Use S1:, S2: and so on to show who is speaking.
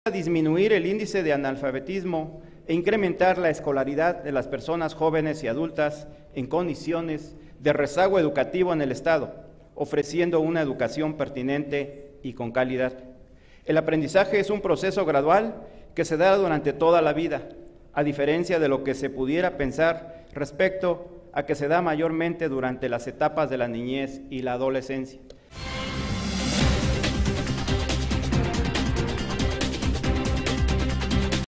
S1: disminuir el índice de analfabetismo e incrementar la escolaridad de las personas jóvenes y adultas en condiciones de rezago educativo en el Estado, ofreciendo una educación pertinente y con calidad. El aprendizaje es un proceso gradual que se da durante toda la vida, a diferencia de lo que se pudiera pensar respecto a que se da mayormente durante las etapas de la niñez y la adolescencia.